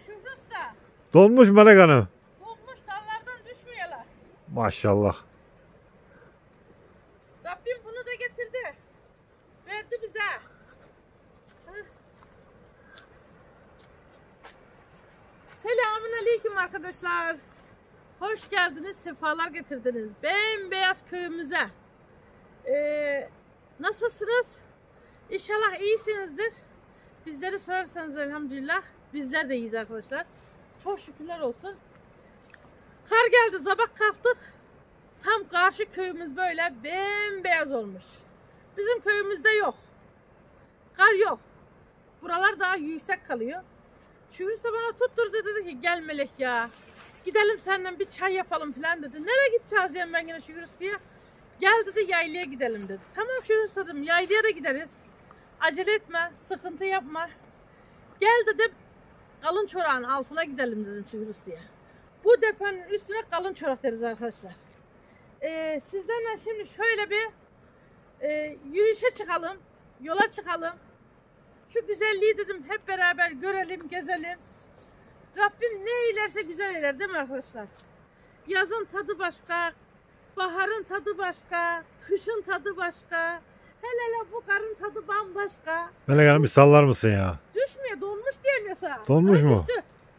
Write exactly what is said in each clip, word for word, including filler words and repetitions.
Şükrü Usta. Donmuş Melek Hanım. Donmuş, dallardan düşmüyorlar. Maşallah. Rabbim bunu da getirdi. Verdi bize. Selamünaleyküm arkadaşlar. Hoş geldiniz, sefalar getirdiniz. Bembeyaz köyümüze. Ee, nasılsınız? İnşallah iyisinizdir. Bizleri sorarsanız elhamdülillah bizler de iyiyiz arkadaşlar. Çok şükürler olsun. Kar geldi, sabah kalktık. Tam karşı köyümüz böyle bembeyaz olmuş. Bizim köyümüzde yok. Kar yok. Buralar daha yüksek kalıyor. Şükrü bana tutturdu, dedi ki gel Melek ya. Gidelim seninle bir çay yapalım falan dedi. Nereye gideceğiz diyeyim ben yine Şükrü diye. Gel dedi, yaylaya gidelim dedi. Tamam Şükrü dedim, yaylaya da gideriz. Acele etme, sıkıntı yapma. Gel dedim, kalın çorağın altına gidelim dedim Şükrü diye. Bu deponun üstüne kalın çorak deriz arkadaşlar. Ee, sizlerle şimdi şöyle bir e, yürüyüşe çıkalım, yola çıkalım. Şu güzelliği dedim hep beraber görelim, gezelim. Rabbim ne eylerse güzel eyler değil mi arkadaşlar? Yazın tadı başka, baharın tadı başka, kışın tadı başka. Hele hele bu karın tadı bambaşka. Melek Hanım bir sallar mısın ya? Düşmüyor, donmuş diyeyim ya sana. Donmuş Ay, mu? düştü.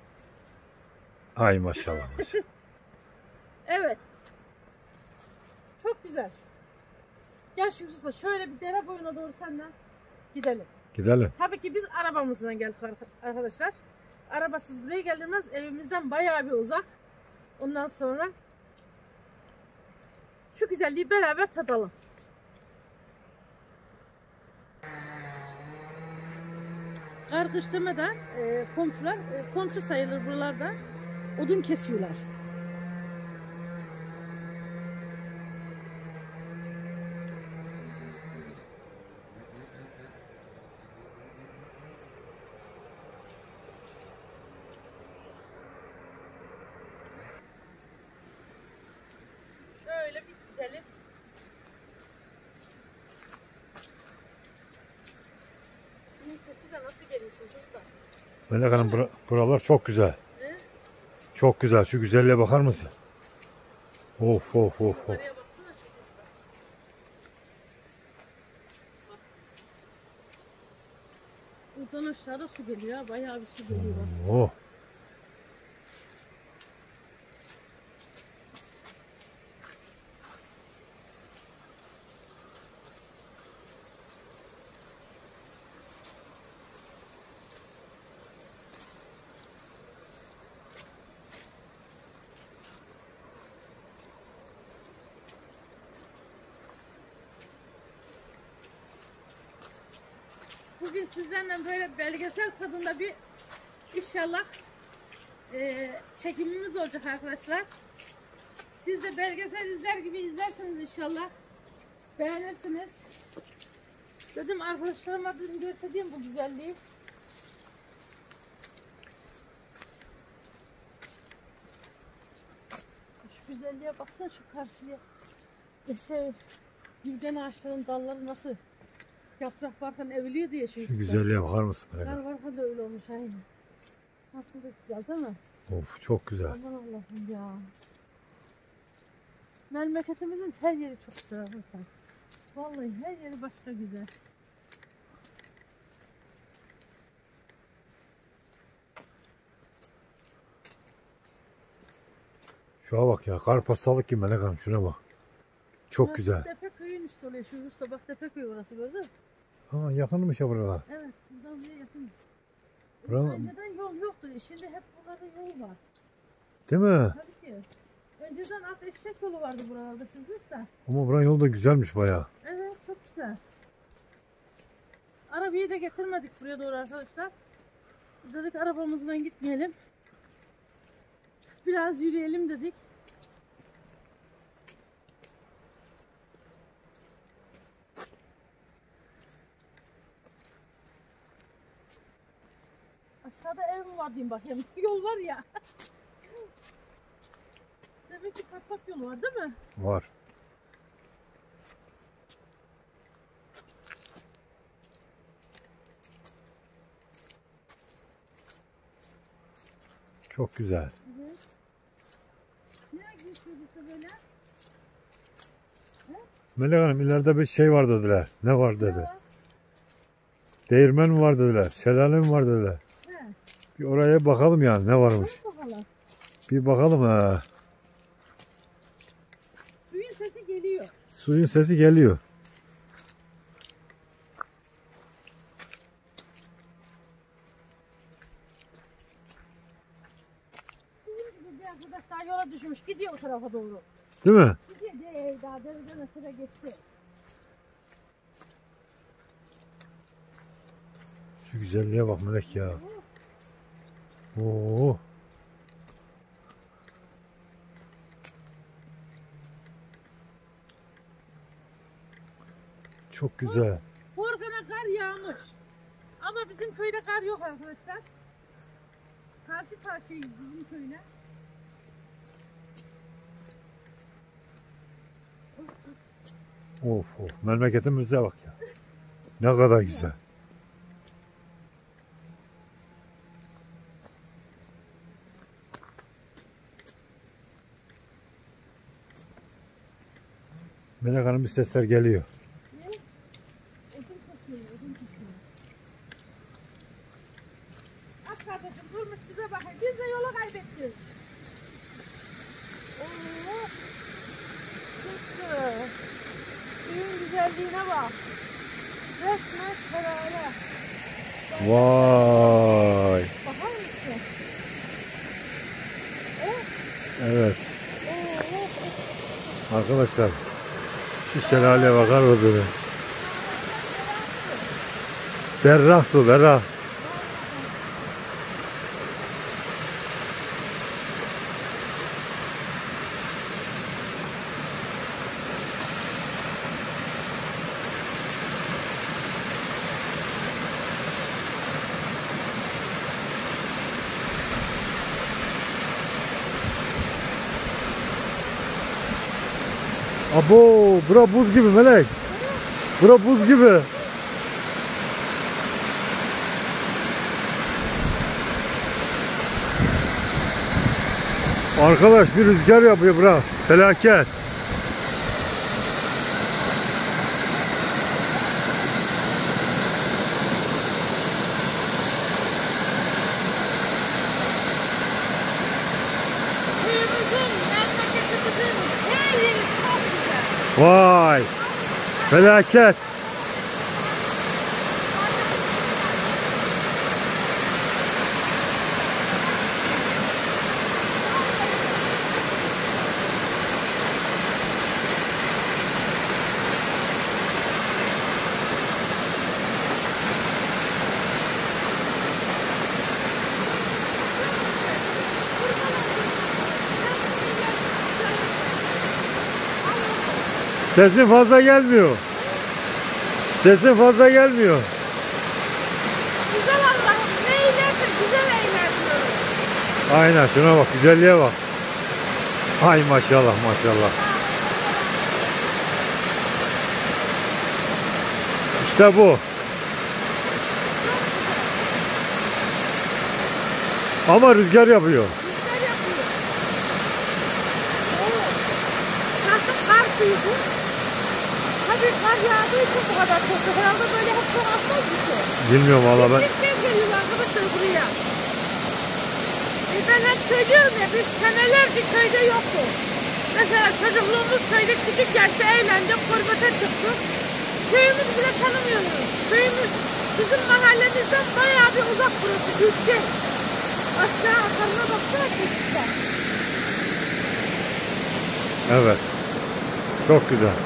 Ay maşallah maşallah. Evet. Çok güzel. Gel Şükrü şöyle bir dere boyuna doğru senden gidelim. Gidelim. Tabii ki biz arabamızla geldik arkadaşlar. Arabasız buraya gelmez. Evimizden bayağı bir uzak. Ondan sonra şu güzelliği beraber tadalım. Kar kış demeden e, komşular, e, komşu sayılır buralarda, odun kesiyorlar. Şöyle bir gidelim. Suyun sesi de nasıl geliyor usta? Melek Hanım bura, buralar çok güzel. He? Çok güzel. Şu güzelliğe bakar mısın? Of of of of. Buradan aşağıda su geliyor. Bayağı bir su geliyor. Oh. Bugün sizlerle böyle belgesel tadında bir inşallah e, çekimimiz olacak arkadaşlar. Siz de belgesel izler gibi izlersiniz inşallah. Beğenirsiniz. Dedim arkadaşlarıma dedim göstereyim bu güzelliği. Şu güzelliğe baksana, şu karşıya. Şey, gülden ağaçların dalları nasıl yaprak varken eviliyor diye şey. Şu güzelliğe bakar mısın? Kar varken de öyle olmuş aynı. Nasıl da güzel değil mi? Of çok güzel. Aman Allah'ım ya. Memleketimizin her yeri çok güzel arkadaşlar. Vallahi her yeri başka güzel. Şuna bak ya. Karpastalık gibi Melek Hanım. Şuna bak. Çok Burası güzel. Tepeköy'ün üstü oluyor. Şu üstte bak, Tepeköy burası, gördün mü? Ha, yakınmış ya buralar. Evet, buradan buraya yakın. Buranın... Önceden yol yoktu. Şimdi hep burada yol var. Değil mi? Tabii ki. Önceden at eşek yolu vardı buralarda şimdi de. Ama buranın yolu da güzelmiş bayağı. Evet, çok güzel. Arabayı da getirmedik buraya doğru arkadaşlar. Dedik arabamızla gitmeyelim. Biraz yürüyelim dedik. Aşağıda ev mi var diyeyim bakayım. Yol var ya. Demek ki kapak yolu var değil mi? Var. Çok güzel. Evet. Nereye gidiyorsunuz böyle? Melek Hanım ileride bir şey var dediler. Ne var Ne dedi. var? Değirmen mi var dediler. Şelale mi var dediler. He. Bir oraya bakalım yani ne varmış. Bak bakalım. Bir bakalım ha. Suyun sesi geliyor. Suyun sesi geliyor. Bizim bir arkadaşlar yola düşmüş. Gidiyor o tarafa doğru. Değil mi? Gidiyor. Ey, daha dereden ötede geçti. Şu güzelliğe bak Melek ya. Oo. Çok güzel. Korkan'a kar yağmış. Ama bizim köyde kar yok arkadaşlar. Karşı karşıyayız bizim köyle. Of of. Memleketimize bak ya. Ne kadar güzel. Melek Hanım bir sesler geliyor. Ne? Odun kokuyor, odun kokuyor. Bak kardeşim durmuş bize bakın. Biz de yolu kaybettik. Oo. Çıktı. Suyun güzelliğine bak. Resmen şelale. Vay. Bakar mısın? Evet. Evet. Oo. Arkadaşlar şu şelaleye bakar mısınız? Berrak su, berrak. Abo, bura buz gibi Melek. Bura buz gibi. Arkadaş bir rüzgar yapıyor bura. Felaket. Köyümüzün, memleketimizin her yeri çok güzel. Vay. Felaket. Sesin fazla gelmiyor. Sesin fazla gelmiyor. Güzel Allah'ım ne eylersin güzel eyler diyorum. Aynen şuna bak, güzelliğe bak. Ay maşallah maşallah. İşte bu. Ama rüzgar yapıyor. Güzel yapıyor. Oo. Nasıl kar suyu bu? Tabii kar yağdığı için bu kadar çok. Herhalde böyle hep çok atmaz bir şey. Bilmiyorum valla ben. Bizden geliyor arkadaşlar buraya. E ben hep söylüyorum ya biz senelerce köyde yoktuk. Mesela çocukluğumuz köyde küçük yaşta eğlendik, korbata çıktık. Köyümüz bile tanımıyoruz. Köyümüz bizim mahallemizden bayağı bir uzak burası. Gülçin. Aşağı akarına baksana Gülçin'den. Evet. Çok güzel.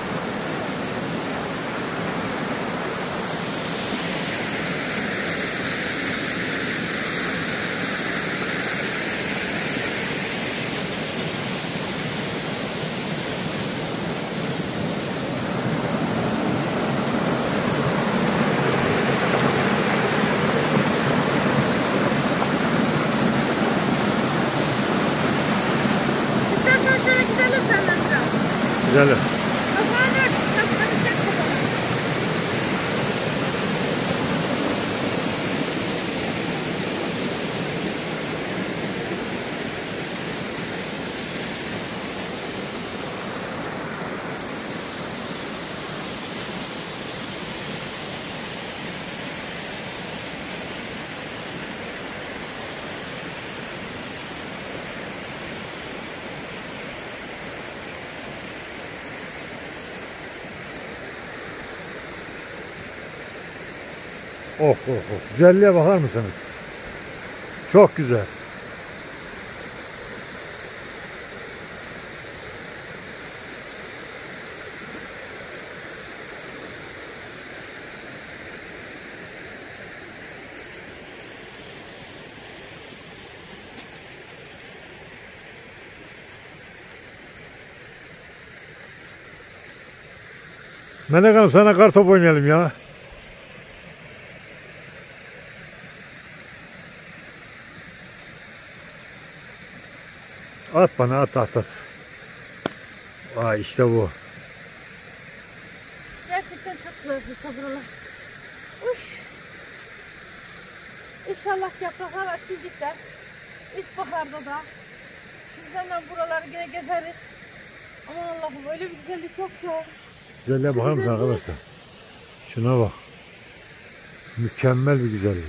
İstersen şöyle gidelim senden biraz. Güzel. Kafana ver. Kafana çek kafana. Of of of. Güzelliğe bakar mısınız? Çok güzel. Melek Hanım sana kartop oynayalım ya. At bana at at at. Vay işte bu. Gerçekten çok güzel bir sabırlar. İnşallah yapraklar açılacaklar. İlkbaharda da sizlerle buraları gene gezeriz. Aman Allah'ım öyle bir güzellik yok ya. Güzelliğe bakar mısın arkadaşlar? Şuna bak. Mükemmel bir güzellik.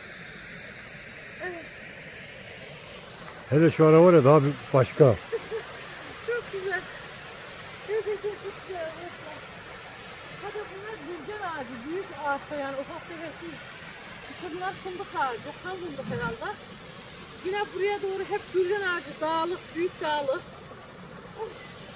Evet. Hele şu ara var ya daha bir başka. Çok güzel. Gerçekten çok güzel arkadaşlar. Hadi bunlar gülcan ağacı. Büyük ağaçta yani ufak tefek değil. İşte bunlar fındık ağacı. Kan fındık herhalde. Yine buraya doğru hep gülcan ağacı. Dağlık, büyük dağlık. Oh.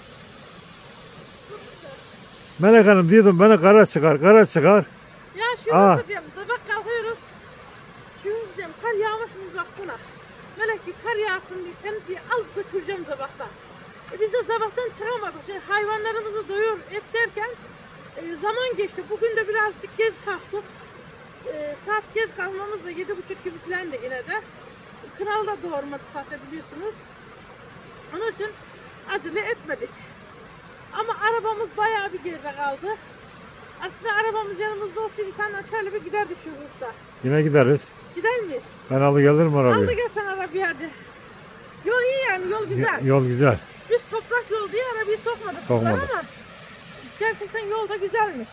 Çok güzel. Melek Hanım diyordum bana kara çıkar, kara çıkar. Ya şu Aa. nasıl diyeyim, sabah kalkıyoruz. Şu diyeyim, kar yağmış mı baksana. Melek bir kar yağsın diye seni diye alıp götüreceğim sabahtan. E biz de sabahtan çıkamadık. Şimdi hayvanlarımızı doyur et derken e, zaman geçti. Bugün de birazcık geç kalktık. E, saat geç kalmamız da yedi buçuk gibi falan da yine de. Kral da doğurmadı zaten biliyorsunuz. Onun için acele etmedik. Ama arabamız bayağı bir geride kaldı. Aslında arabamız yanımızda olsaydı senden şöyle bir giderdik şu hızda. Yine gideriz. Gider miyiz? Ben alı gelirim Al da arabayı. gel sen arabayı hadi. Yol iyi yani, yol güzel. Yol güzel. Biz toprak yol diye arabayı sokmadık. Sokmadık. Ama gerçekten yol da güzelmiş.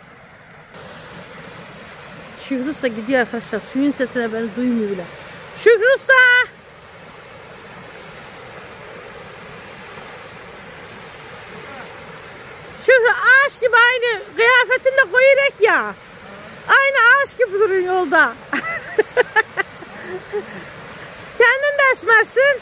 Şükrü Usta gidiyor arkadaşlar. Suyun sesine beni duymuyor bile. Şükrü Usta! Şükrü ağaç gibi aynı kıyafetinle koyurek ya. Aynı ağaç gibi durun yolda. Kendin de esmersin.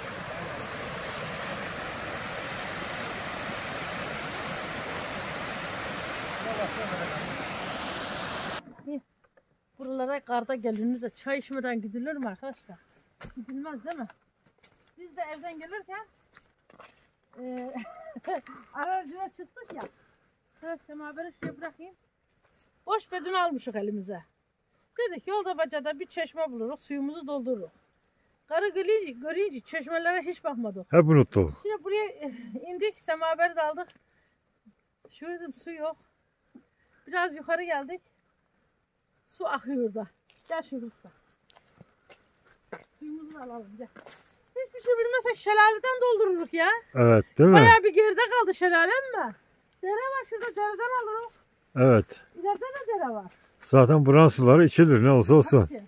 Buralara karda gelinir de çay içmeden gidilir mi arkadaşlar? Gidilmez değil mi? Biz de evden gelirken e, aracına çıktık ya. Şöyle semaveri şuraya bırakayım. Boş bedün almışık elimize. Dedik yolda bacada bir çeşme buluruz, suyumuzu doldururuz. Karı görünce, görünce çeşmelere hiç bakmadık. Hep unuttuk. Şimdi buraya indik, semaveri de aldık. Şurada su yok. Biraz yukarı geldik. Su akıyor da. Gel şurada usta. Suyumuzu da alalım gel. Hiçbir şey bilmezsek şelaleden doldururuz ya. Evet değil mi? Bayağı bir geride kaldı şelalem mi? Dere var şurada, dereden alırız. Evet. İleride de dere var. Zaten buranın suları içilir ne olsa olsun. Hadi.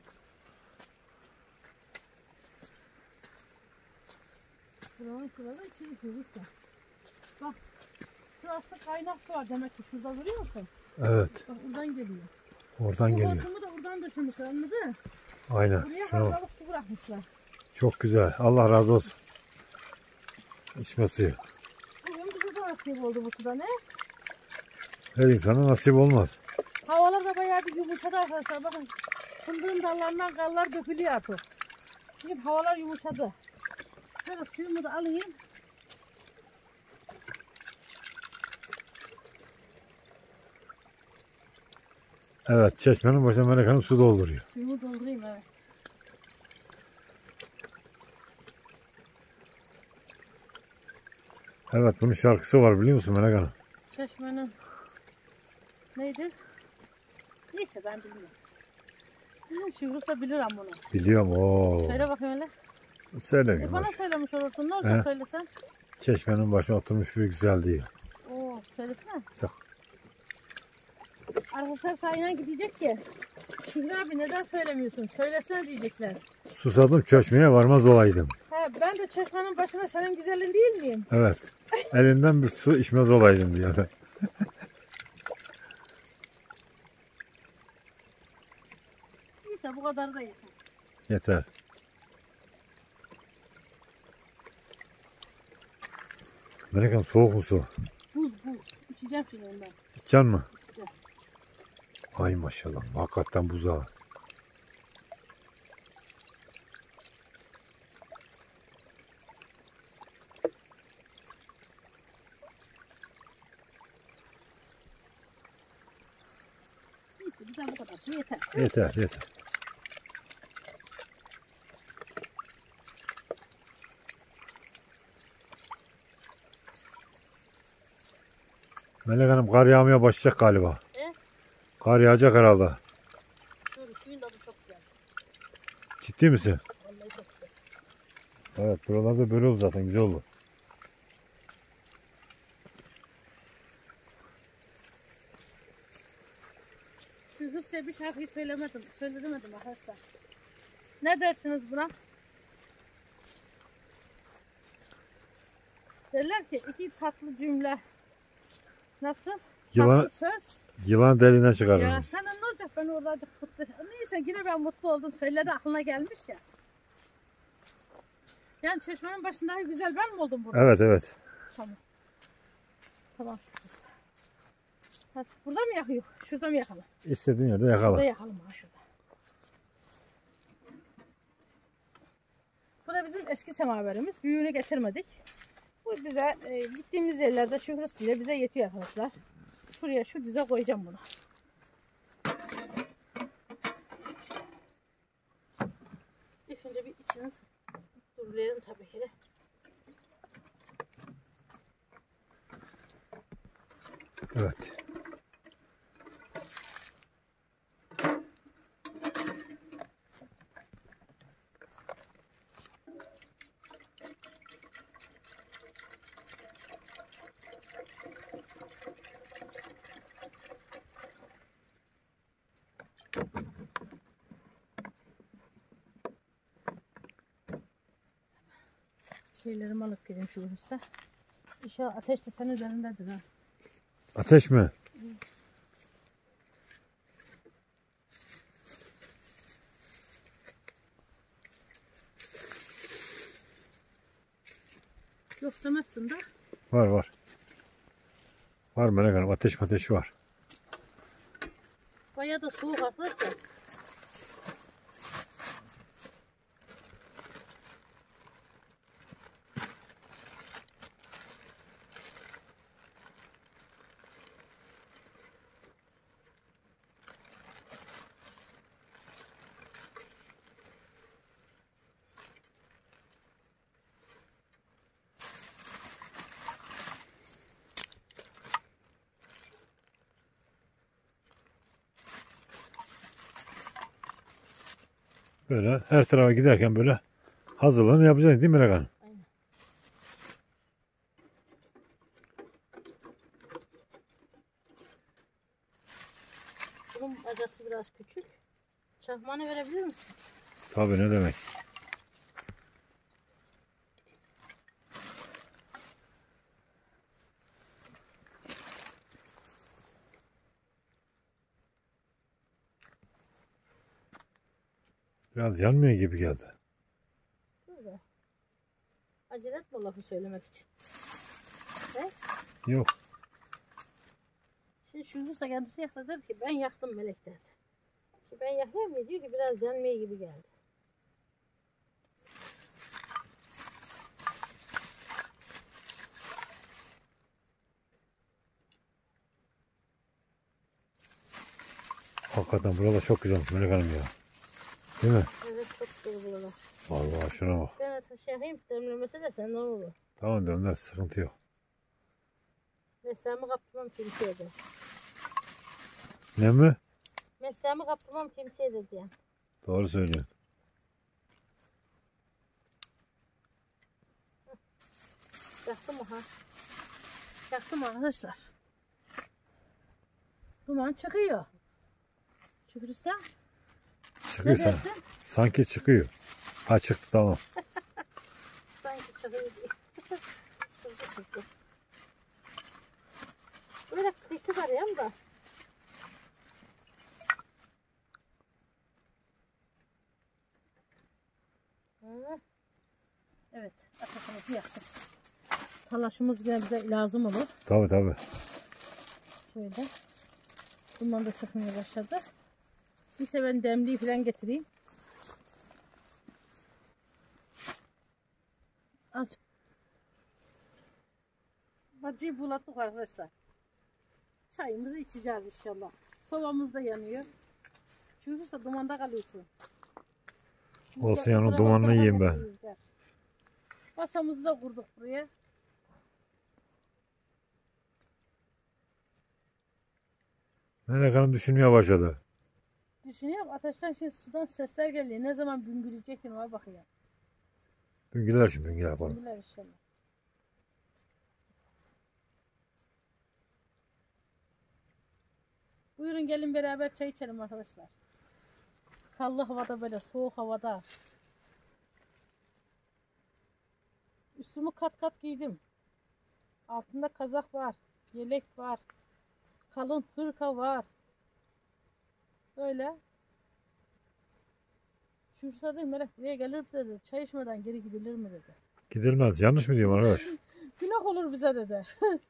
Buranın suları içilir usta. Bak. Şurası kaynak su var demek ki, şurada görüyor musun? Evet. Bak buradan geliyor. Oradan Bu geliyor. hortumu da buradan döşümüşler, anladın mı? Aynen. Buraya Şuna bak. hastalık su bırakmışlar. Çok güzel. Allah razı olsun. İçme suyu. Bugün bize de nasip oldu bu suda ne? Her insana nasip olmaz. Havalar da bayağı bir yumuşadı arkadaşlar. Bakın fındığın dallarından karlar dökülüyor artık. Şimdi havalar yumuşadı. Şöyle suyumu da alayım. Evet, çeşmenin başına Melek Hanım su dolduruyor. Suyumu doldurayım evet. Evet, bunun şarkısı var biliyor musun Melek Hanım? Çeşmenin neydi? Neyse ben bilmiyorum. Şurası bilir ama bunu. Biliyorum. Oo. Söyle bakayım öyle. Söylemiyorum. E bana boş. söylemiş olursun. Ne olacak He? söylesen? Çeşmenin başına oturmuş bir güzel diyor. Oo söylesene. Yok. Arkadaşlar sayına gidecek ki. Şükrü abi neden söylemiyorsun? Söylesene diyecekler. Susadım çeşmeye varmaz olaydım. He, ben de çeşmenin başına senin güzelin değil miyim? Evet. Elinden bir su içmez olaydım diyor. Neyse bu kadar da yeter. Yeter. Melek Hanım soğuk mu su? Buz buz. İçeceğim şimdi ondan. İçeceksin mi? İçeceğim. Ay maşallah. Hakikaten buzağı. Neyse bir de bu kadar su yeter. Yeter yeter. Melek Hanım kar yağmaya başlayacak galiba. E? Kar yağacak herhalde. Dur suyun tadı çok güzel. Ciddi misin? Vallahi çok güzel. Evet buralarda böyle oldu zaten güzel oldu. Size bir şarkıyı söylemedim. Söylemedim arkadaşlar. Ne dersiniz buna? Derler ki iki tatlı cümle. Nasıl? Yılan, Tatlı söz. yılan deliğinden Ya çıkarırım. sana ne olacak, ben orada azıcık mutlu. Neyse yine ben mutlu oldum. Söyledi aklına gelmiş ya. Yani çeşmenin başında güzel ben mi oldum burada? Evet evet. Tamam. Tamam. Hadi, burada mı yakıyor? Şurada mı yakalım? İstediğin yerde Şurada yakala. yakalım ha şurada. Bu da bizim eski semaverimiz. Büyüğünü getirmedik. Bu bize e, gittiğimiz yerlerde şuhrusuyla bize yetiyor arkadaşlar. Şuraya şu dize koyacağım bunu. İlk önce bir içini durlayalım tabii ki de. Evet. Şeylerimi alıp geleyim şu usta. İnşallah ateş de senin üzerindedir ha. Ateş mi? Yok demezsin de. Var var. Var Melek Hanım ateş ateşi var. Bayağı da soğuk arkadaşlar. Böyle her tarafa giderken böyle hazırlığını yapacaksın değil mi Melek Hanım? Aynen. Bunun acısı biraz küçük. Çakmağını verebilir misin? Tabii ne demek. Biraz yanmıyor gibi geldi. Şöyle. Acele etme o lafı söylemek için. He? Yok. Şimdi şu Musa kendisi yaksa dedi ki ben yaktım Melek derdi. Şimdi ben yakıyorum ya diyor ki biraz yanmaya gibi geldi. Hakikaten burada çok güzel olmuş Melek Hanım ya. Değil mi? Evet çok güzel buralar. Vallahi şuna bak. Ben ateş yakayım demlemesi de sen ne olur. Tamam dönler sıkıntı yok. Mesleğimi kaptırmam kimseye de. Ne mi? Mesleğimi kaptırmam kimseye de diye. Doğru söylüyorsun. Yaktım mı ha? Yaktım arkadaşlar. Duman çıkıyor. Şükür Usta. Çıkıyor Ne sen. dersin? Sanki çıkıyor. Ha çıktı tamam. Sanki çıkıyor diye. Çıktı çıktı. Böyle kritik arayayım da. Hadi yaktık. Talaşımız yine bize lazım olur. Tabii tabii. Şöyle. Duman da çıkmaya başladı. Neyse ben demliği falan getireyim. Al. Bacıyı bulattık arkadaşlar. Çayımızı içeceğiz inşallah. Sobamız da yanıyor. Çünkü da dumanda kalıyorsun. Olsun yani dumanını yiyeyim ben. Masamızı da kurduk buraya. Melek Hanım düşünmeye başladı. Düşünüyorum ateşten şimdi sudan sesler geliyor. Ne zaman büngülecektim ona bakayım. Büngüler şimdi büngüler falan. Büngüler inşallah. Buyurun gelin beraber çay içelim arkadaşlar. Kallı havada böyle soğuk havada. Üstümü kat kat giydim. Altında kazak var. Yelek var. Kalın hırka var. Böyle. Şursa değil Melek buraya gelir dedi. Çay içmeden geri gidilir mi dedi. Gidilmez. Yanlış mı diyorum arkadaş? Günah olur bize dedi.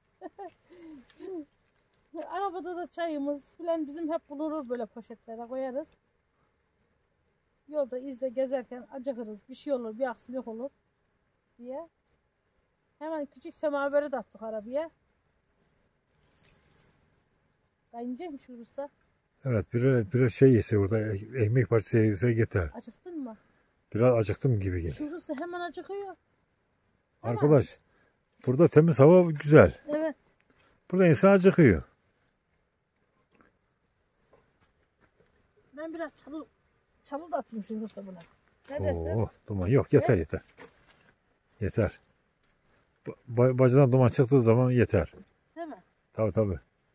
Arabada da çayımız filan bizim hep bulunur böyle poşetlere koyarız. Yolda izle gezerken acıkırız. Bir şey olur, bir aksilik olur diye. Hemen küçük semaveri de attık arabaya. Kaynayacak mı şu usta? Evet, biraz, biraz şey yese orada ekmek parçası yese yeter. Acıktın mı? Biraz acıktım gibi geliyor. Şu usta hemen acıkıyor. Arkadaş, burada temiz hava güzel. Evet. Burada insan acıkıyor. Ben biraz çalı, çalı da atayım şu usta buna. Ne dersin? Oo, duman yok yeter yeter. Yeter. Ba bacadan duman çıktığı zaman yeter. Değil mi? Tabii tabii.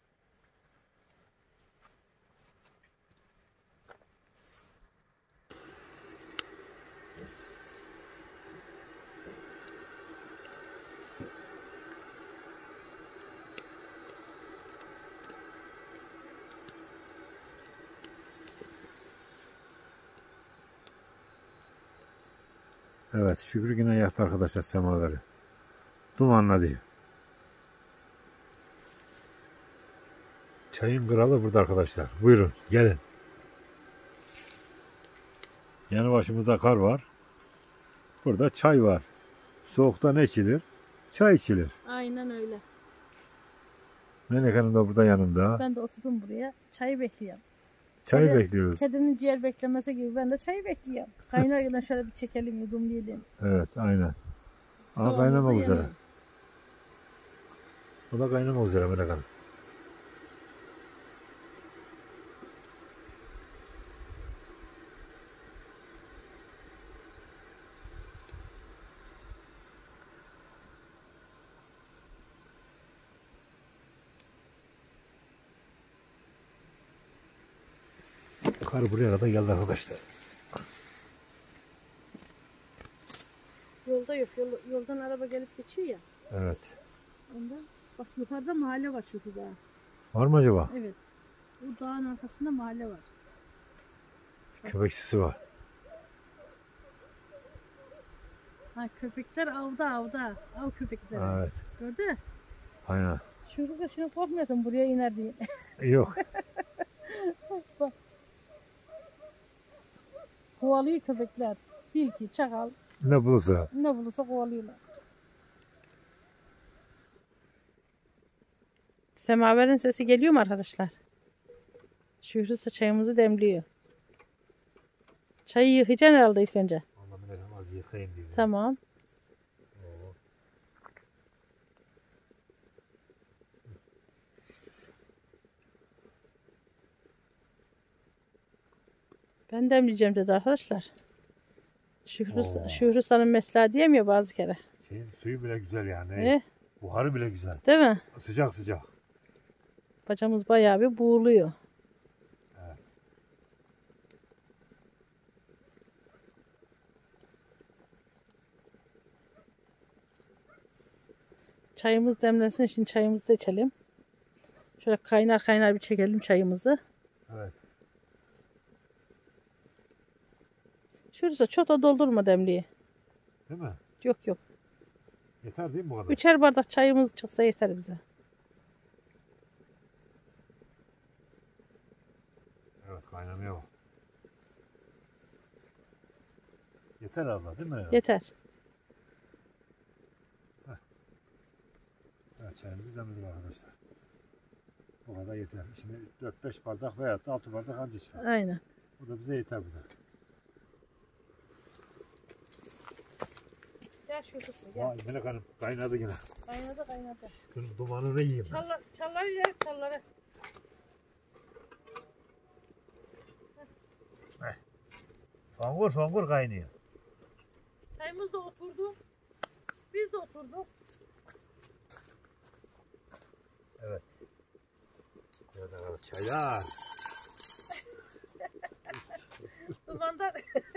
Evet, Şükrü yine yaktı arkadaşlar semaları. Dumanla diyor. Çayın kralı burada arkadaşlar. Buyurun gelin. Yanı başımızda kar var. Burada çay var. Soğukta ne içilir? Çay içilir. Aynen öyle. Melek Hanım da burada yanımda. Ben de oturdum buraya. Çayı bekliyorum. Çay Kedi, bekliyoruz. Kedinin ciğer beklemesi gibi ben de çayı bekliyorum. Kaynarken şöyle bir çekelim, yudumlayalım. Evet aynen. Aha Soğanımızı kaynamak üzere. yemeyin. O da kaynamak üzere Melek Hanım. Kar buraya kadar geldi arkadaşlar. Yolda yok. Yol, yoldan araba gelip geçiyor ya. Evet. Ondan. Bak yukarıda mahalle var çünkü daha. Var mı acaba? Evet. Bu dağın arkasında mahalle var. Köpek sesi var. Ha, köpekler avda avda. Av köpekleri. Evet. Gördün mü? Aynen. Şurada şimdi korkmuyorsun buraya iner diye. Yok. Bak. Kovalıyor köpekler. Tilki, çakal. Ne bulursa. Ne bulursa kovalıyorlar. Semaverin sesi geliyor mu arkadaşlar? Şükrü çayımızı demliyor. Çayı yıkayacaksın herhalde ilk önce. Az yıkayayım diye. Tamam. Ben demleyeceğim dedi arkadaşlar. Şükrü, Oo. Şükrü San'ın mesleği diyemiyor bazı kere. Şeyin suyu bile güzel yani. E, Buharı bile güzel. değil mi? Sıcak sıcak. Bacamız bayağı bir buğuluyor. Evet. Çayımız demlensin. Şimdi çayımızı da içelim. Şöyle kaynar kaynar bir çekelim çayımızı. Evet. Şurası çok da doldurma demliği. Değil mi? Yok yok. Yeter değil mi bu kadar? Üçer bardak çayımız çıksa yeter bize. Evet, kaynamaya bak. Yeter abla değil mi? Yeter. Evet, çayımızı demledik arkadaşlar. Bu kadar yeter. Şimdi dört beş bardak veya da altı bardak anca çıkar. Aynen. Bu da bize yeter bu da. Gel şu kısmı gel. Vay Melek Hanım kaynadı yine. Kaynadı kaynadı. Şunun dumanını yiyeyim ben. Çallar, çalları yer çalları. Fangur fangur kaynıyor. Çayımız da oturdu. Biz de oturduk. Evet. Evet arkadaşlar çaylar. Dumandan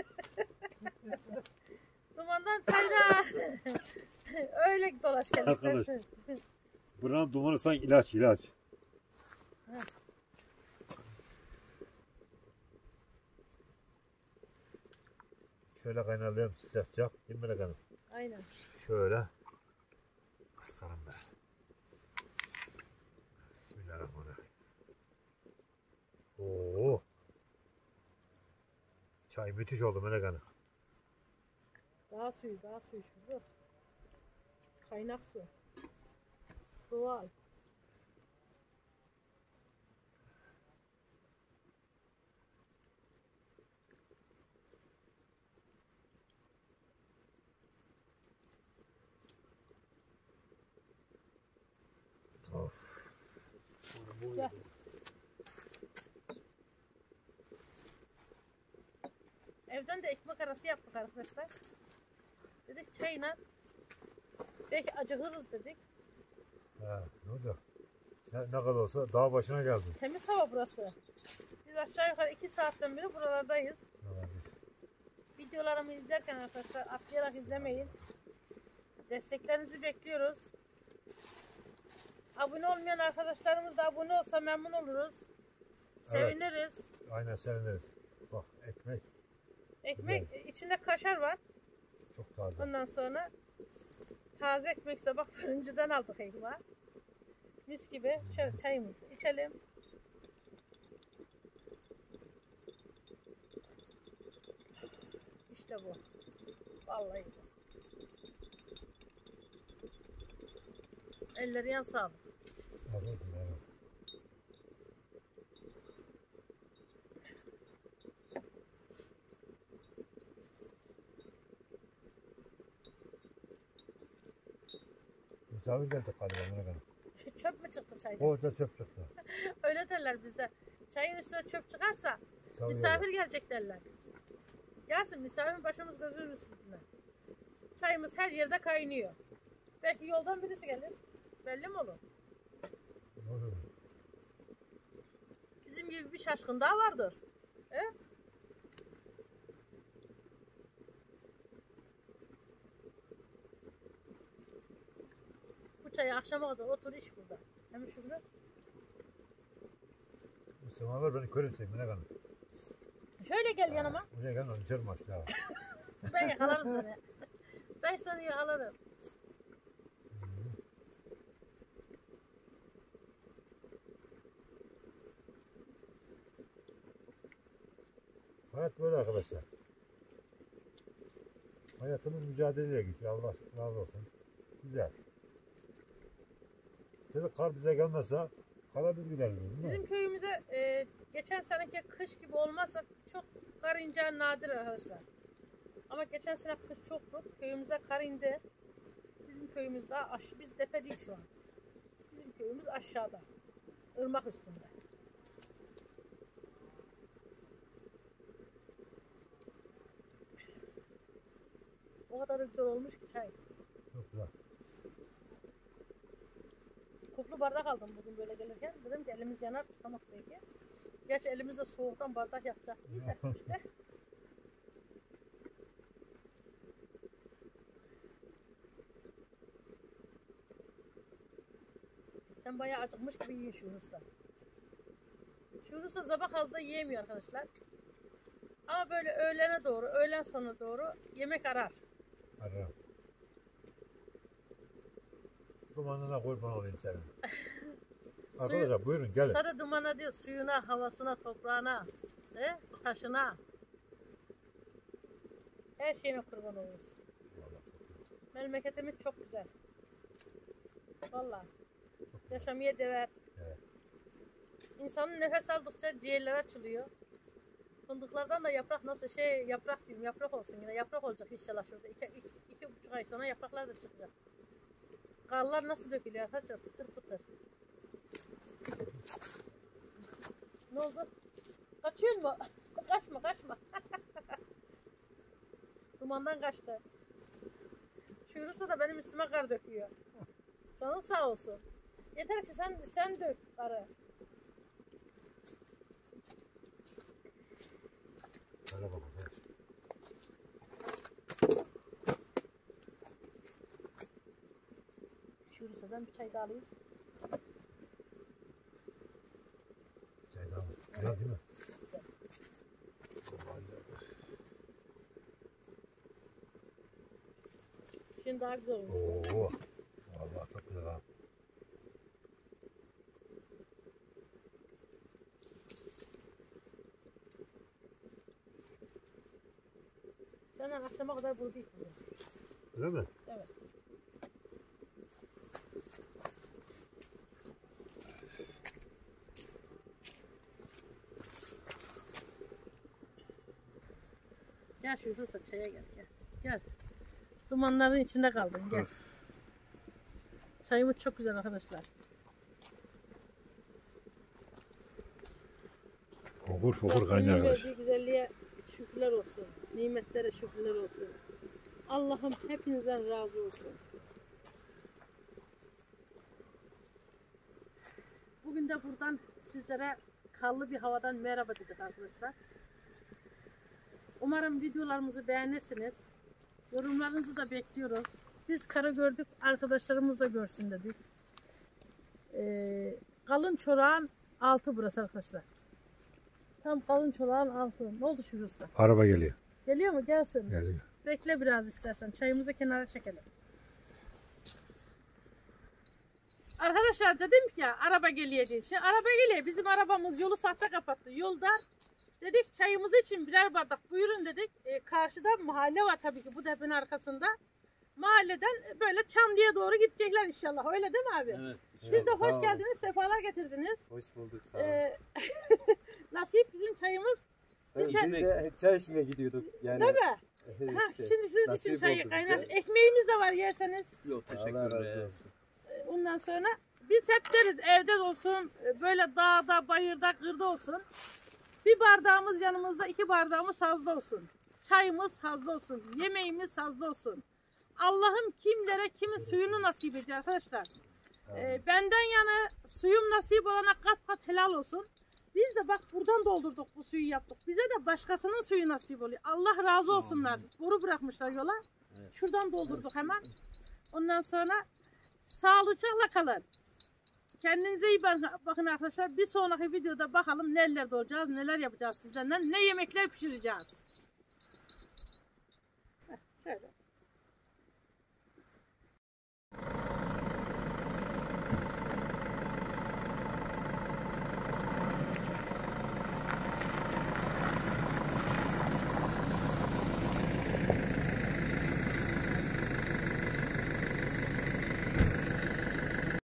Dumandan çaylar. Öyle dolaş gel Arkadaş. istersen. Buranın dumanı sanki ilaç ilaç. Heh. Şöyle kaynarlayalım sıcak sıcak. Değil mi Melek Hanım? Aynen. Şöyle. Kıstalım da. Bismillahirrahmanirrahim. Oo. Çay müthiş oldu Melek Hanım. Daha suyu, daha suyu şu. Kaynak su. Doğal. Of. Gel. Evden de ekmek arası yaptık arkadaşlar. Dedik çayla belki acıkırız dedik. Ha, ne olacak? Ne, ne kadar olsa dağ başına geldim. Temiz hava burası. Biz aşağı yukarı iki saatten beri buralardayız. Videolarımı izlerken arkadaşlar atlayarak izlemeyin. Desteklerinizi bekliyoruz. Abone olmayan arkadaşlarımız da abone olsa memnun oluruz. Seviniriz. Evet, aynen seviniriz. Bak ekmek Ekmek güzel. İçinde kaşar var. Çok taze. Ondan sonra taze ekmekse bak önceden aldık ekmeği. Mis gibi. Şöyle çayımızı içelim. İşte bu. Vallahi. Elleri yan sağlık. Evet, evet. Misafir geldi galiba Melek Hanım. Çöp mü çıktı çaydan? Orada çöp çıktı. Öyle derler bize. Çayın üstüne çöp çıkarsa Misafir, misafir gelecek derler. Gelsin misafir başımız gözümüz üstüne. Çayımız her yerde kaynıyor. Belki yoldan birisi gelir. Belli mi olur? Olur. Bizim gibi bir şaşkın daha vardır. He? Bu çayı akşama kadar otur iç burada. Hem şunu. Bu semaver beni kör edecek Melek Hanım. Şöyle gel yanıma. Buraya gel lan içerim aşağı. Ben yakalarım seni. Ben seni yakalarım. Hayat böyle arkadaşlar. Hayatımız mücadeleyle geçiyor. Allah razı olsun. Güzel. Dedi kar bize gelmezse kara biz gideriz. Bizim köyümüze e, geçen seneki kış gibi olmazsa çok kar ineceği nadir arkadaşlar. Ama geçen sene kış çoktu. Köyümüze kar indi. Bizim köyümüz daha aş biz tepe değil şu an. Bizim köyümüz aşağıda. Irmak üstünde. O kadar güzel olmuş ki çay. Çok güzel. Kuplu bardak aldım bugün böyle gelirken. Dedim ki elimiz yanar tutamak belki. Gerçi elimizde soğuktan bardak yapacak değil de işte. Sen bayağı acıkmış gibi yiyorsun şu usta. Şu usta sabah fazla yiyemiyor arkadaşlar. Ama böyle öğlene doğru, öğlen sonuna doğru yemek arar. Ararım. dumanına kurban olayım senin. Arkadaşlar buyurun gelin. Sarı dumana diyor, suyuna, havasına, toprağına, e, taşına. Her şeyine kurban oluruz. Memleketimiz çok güzel. Vallahi. Yaşamaya değer. Evet. İnsanın nefes aldıkça ciğerler açılıyor. Fındıklardan da yaprak nasıl şey yaprak diyeyim yaprak olsun yine yaprak olacak inşallah şurada. İki, iki, iki buçuk ay sonra yapraklar da çıkacak. Karlar nasıl dökülüyor arkadaşlar pıtır pıtır. Ne oldu? Kaçıyor mu? Kaçma kaçma. Dumandan kaçtı. Şurası da benim üstüme kar döküyor. Canın sağ olsun. Yeter ki sen sen dök karı. Hadi bakalım. Şurası ben bir çay daha alayım. Çay daha mı? Güzel değil mi? Şimdi daha güzel olmuş. Oo. Vallahi çok güzel ha. Senden akşama kadar burada yıkılıyor. Öyle mi? Evet. Gel şurada çaya gel gel. Gel. Dumanların içinde kaldım gel. Öf. Çayımız çok güzel arkadaşlar. Fokur fokur Rabbinin kaynıyor arkadaş. verdiği güzelliğe şükürler olsun. Nimetlere şükürler olsun. Allah'ım hepinizden razı olsun. Bugün de buradan sizlere karlı bir havadan merhaba dedik arkadaşlar. Umarım videolarımızı beğenirsiniz. Yorumlarınızı da bekliyoruz. Biz karı gördük, arkadaşlarımız da görsün dedik. Ee, kalın çorağın altı burası arkadaşlar. Tam kalın çorağın altı. Ne oldu şurası? Araba geliyor. Geliyor mu? Gelsin. Geliyor. Bekle biraz istersen. Çayımızı kenara çekelim. Arkadaşlar dedim ki ya araba geliyor diye. Şimdi araba geliyor. Bizim arabamız yolu sahte kapattı. Yolda dedik çayımız için birer bardak buyurun dedik. Ee, karşıda mahalle var tabii ki bu tepenin arkasında. Mahalleden böyle Çamlı'ya doğru gidecekler inşallah. Öyle değil mi abi? Evet. Siz de Sağ hoş olun. geldiniz. Sefalar getirdiniz. Hoş bulduk, sağ olun. Ee, nasip bizim çayımız. Ben biz biz de çay içmeye gidiyorduk yani. Değil mi? Evet, Ha, işte, şimdi sizin için nasip çayı oldu kaynar. bize. Ekmeğimiz de var yerseniz. Yok, Allah teşekkür razı ederim. olsun. Ondan sonra biz hep deriz evde olsun, böyle dağda, bayırda, kırda olsun. Bir bardağımız yanımızda, iki bardağımız sazda olsun. Çayımız sazda olsun, yemeğimiz sazda olsun. Allah'ım kimlere kimin suyunu nasip ediyor arkadaşlar. Ee, benden yana suyum nasip olana kat kat helal olsun. Biz de bak buradan doldurduk bu suyu yaptık. Bize de başkasının suyu nasip oluyor. Allah razı olsunlar. Boru bırakmışlar yola. Evet. Şuradan doldurduk hemen. Ondan sonra sağlıcakla kalın. Kendinize iyi bakın arkadaşlar. Bir sonraki videoda bakalım neler olacağız, neler yapacağız sizlerden, ne yemekler pişireceğiz.